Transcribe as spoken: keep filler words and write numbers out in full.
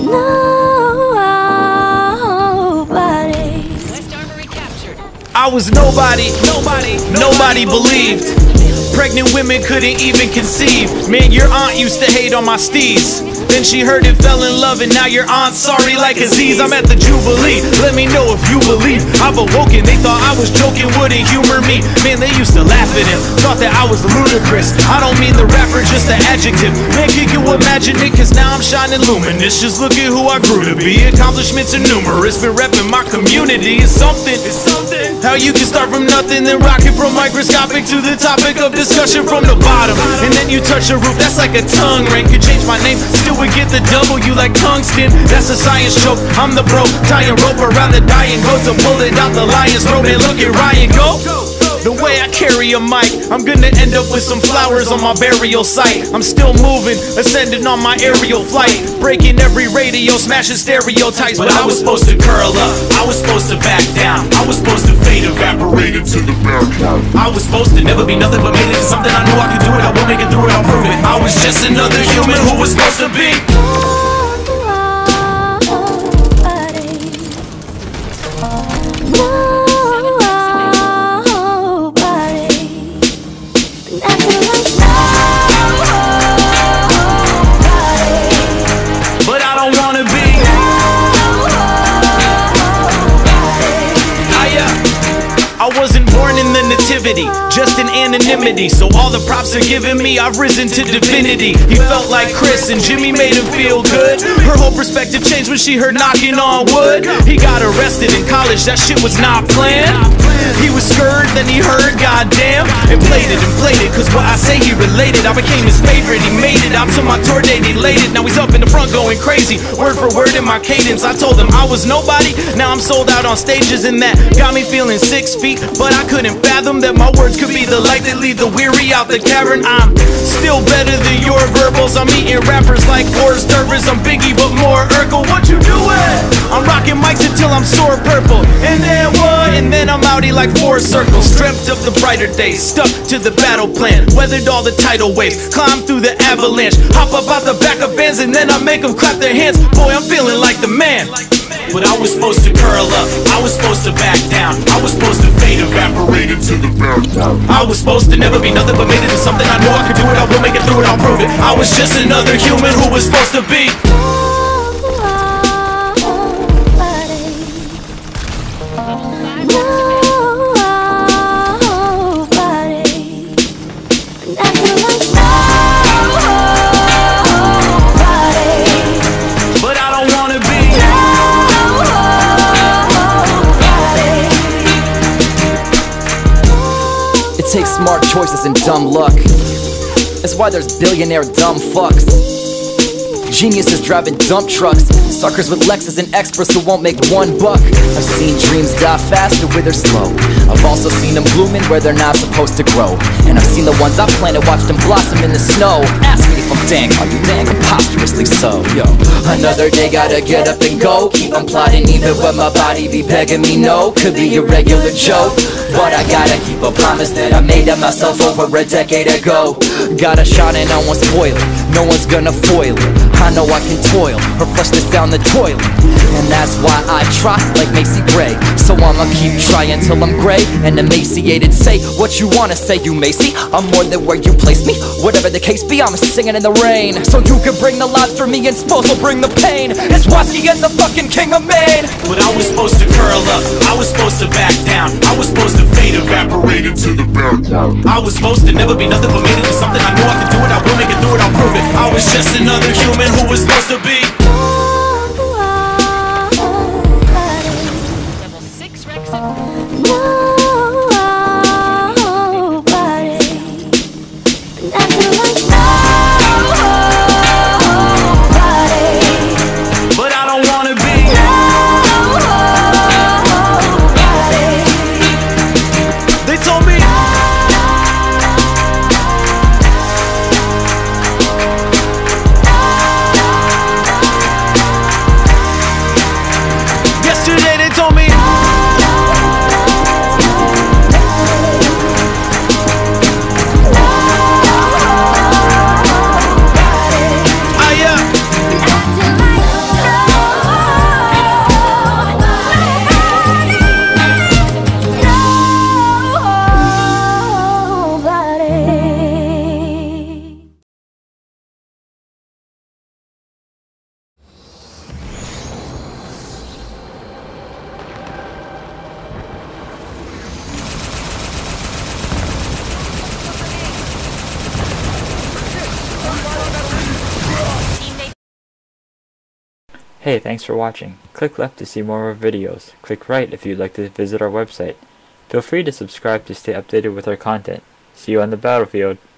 I was nobody, nobody, nobody believed. Pregnant women couldn't even conceive. Man, your aunt used to hate on my steez. Then she heard it, fell in love, and now your aunt's sorry like Aziz. I'm at the Jubilee, let me know if you believe I've awoken. They thought I was joking, wouldn't humor me. Man, they used to laugh at him, thought that I was ludicrous. I don't mean the rapper, just the adjective. Man, can you imagine it? Cause now I'm shining luminous. Just look at who I grew to be. Accomplishments are numerous. Been repping my community. It's something, it's something. How you can start from nothing, then rock it from microscopic to the topic of discussion from the bottom. And then you touch a roof, that's like a tongue ring. Could change my name, still would get the W like tungsten. That's a science joke, I'm the bro. Tying rope around the dying goat to pull it out the lion's throat. And look at Ryan go. The way I carry a mic, I'm gonna end up with some flowers on my burial site. I'm still moving, ascending on my aerial flight, breaking every radio, smashing stereotypes. But I was supposed to curl up, I was supposed to back down, I was supposed to fade, evaporate into the background. I was supposed to never be nothing but made it into something. I knew I could do it, I will make it through it, I'll prove it. I was just another human who was supposed to be. I wasn't born in the nativity, just in anonymity. So all the props are giving me, I've risen to divinity. He felt like Chris and Jimmy made him feel good. Her whole perspective changed when she heard knocking on wood. He got arrested in college, that shit was not planned. He was scared, then he heard goddamn, and played it and played it, cause what I say he related. I became his favorite, he made it out to my tour date elated. Now he's up in the front going crazy, word for word in my cadence. I told him I was nobody, now I'm sold out on stages, and that got me feeling six feet. But I couldn't fathom that my words could be the light that lead the weary out the cavern. I'm still better than your verbals, I'm eating rappers like hors d'oeuvres. I'm Biggie but more Urkel, what you doing? I'm rocking mics until I'm sore purple, and then what? And then I'm outie like four circles. Dreamt of the brighter days, stuck to the battle plan, weathered all the tidal waves, climbed through the avalanche, hop up out the back of bands, and then I make them clap their hands. Boy, I'm feeling like the man. But I was supposed to curl up, I was supposed to back down, I was supposed to fade, evaporate into the background. I was supposed to never be nothing but made it into something. I know I could do it, I will make it through it, I'll prove it. I was just another human who was supposed to be. Takes smart choices and dumb luck. That's why there's billionaire dumb fucks. Geniuses driving dump trucks, suckers with Lexus and experts who won't make one buck. I've seen dreams die fast or wither slow. I've also seen them blooming where they're not supposed to grow. And I've seen the ones I planted, watch them blossom in the snow. Ask me if I'm dang, are you dang preposterously so? Yo, another day gotta get up and go. Keep on plotting even when my body be begging me no. Could be a regular joke, but I gotta keep a promise that I made to myself over a decade ago. Got a shot and no one's spoil it, no one's gonna foil it. I know I can toil or flush this down the toilet, and that's why I try like Macy Gray. So I'ma keep trying till I'm gray and emaciated. Say what you wanna say, you Macy, I'm more than where you place me. Whatever the case be, I'm singing in the rain, so you can bring the life for me and Spose will bring the pain. It's Watsky and the fucking king of Maine. But I was supposed to curl up, I was supposed to back down, I was supposed to fade, evaporate into the background. I was supposed to never be nothing but made it into something. I know I can do it, I will make it through it, I'll prove it. I was just another human who was supposed to be. Level six Rex. But I don't wanna be. They told me. Yesterday they told me Hey, thanks for watching. Click left to see more of our videos. Click right if you'd like to visit our website. Feel free to subscribe to stay updated with our content. See you on the battlefield.